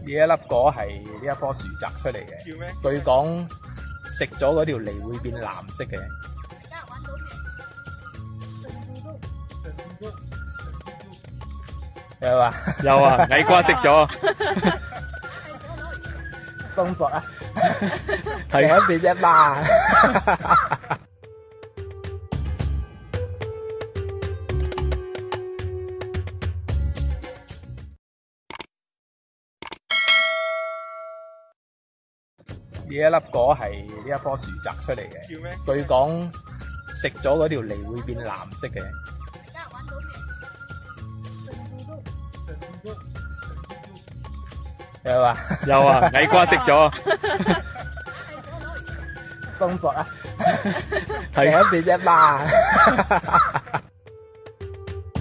呢一粒果係呢一棵樹摘出嚟嘅，據講食咗嗰條脷會變藍色嘅。有啊， 有啊，矮瓜食咗， 東博啊， 睇一邊啫嘛。呢一粒果係呢一棵樹摘出嚟嘅，據講食咗嗰條脷會變藍色嘅。有啊， 有啊，矮瓜食咗， 東博啊， 睇一邊啫嘛。